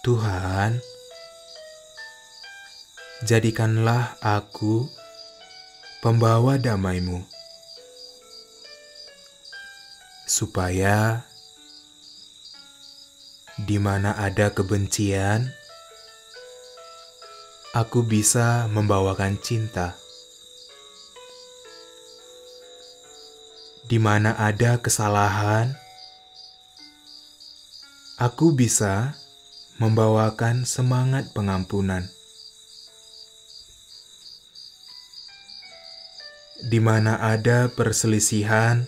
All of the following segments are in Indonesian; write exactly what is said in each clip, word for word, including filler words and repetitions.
Tuhan, jadikanlah aku pembawa damai-Mu, supaya di mana ada kebencian, aku bisa membawakan cinta. Di mana ada kesalahan, aku bisa membawakan semangat pengampunan. Di mana ada perselisihan,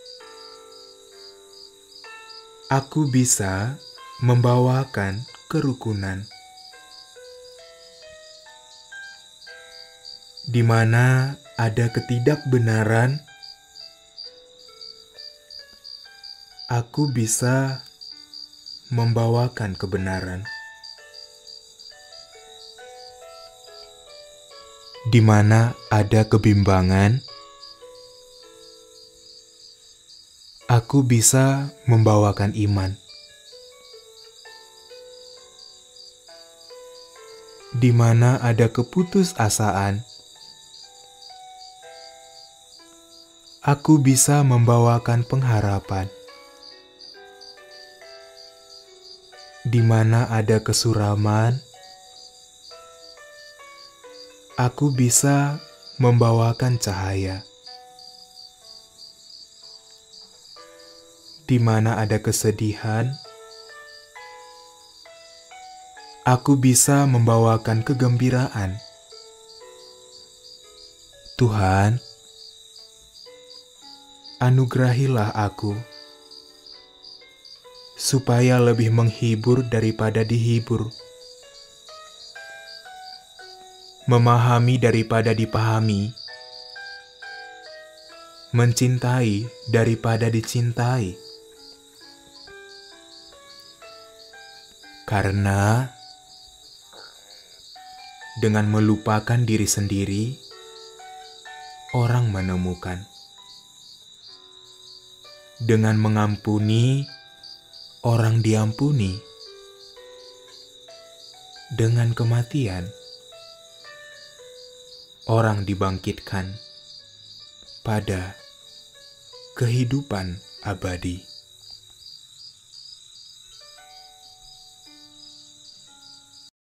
aku bisa membawakan kerukunan. Di mana ada ketidakbenaran, aku bisa membawakan kebenaran. Di mana ada kebimbangan, aku bisa membawakan iman. Di mana ada keputusasaan, aku bisa membawakan pengharapan. Di mana ada kesuraman, aku bisa membawakan cahaya. Di mana ada kesedihan, aku bisa membawakan kegembiraan. Tuhan, anugerahilah aku, supaya lebih menghibur daripada dihibur, memahami daripada dipahami, mencintai daripada dicintai. Karena dengan melupakan diri sendiri, orang menemukan. Dengan mengampuni, orang diampuni. Dengan kematian, orang dibangkitkan pada kehidupan abadi.